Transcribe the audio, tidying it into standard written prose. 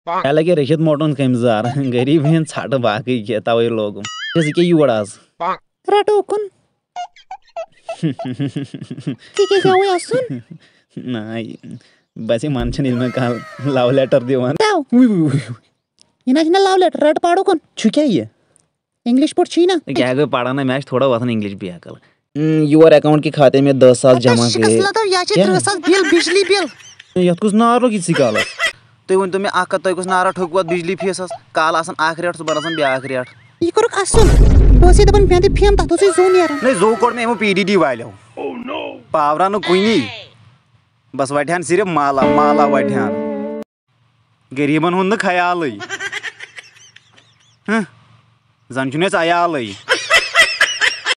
क्या लगे रशिद मोटन कमजार गरीब हैं छाट बाकी क्या तवे लोग क्या योर आज रटो कुन ना बस मन कल लव लेटर दिवान लव लेटर रट पाड़ो कुन क्या ये इंग्लिश पढ़ छी ना क्या गए पढ़ाना मैं थोड़ा वतन इंग्लिश भी अकल योर अकाउंट के खाते में 10,000 जमा बिल बिजली बिल ये कुछ नार लोग इसी काल तुम वन तो मे तुस नारा ठोकवत बिजली फीस काल आख रेट सुबह ब्याक रेट ये कर असल बस दपन पे फेम तथ जो नेरान नहीं जो कोड में PDD वालो पावरा नु कुनी बस वठन सिर्फ माला माला वठन गरीबन हुन ख्याल जन चुन अयाल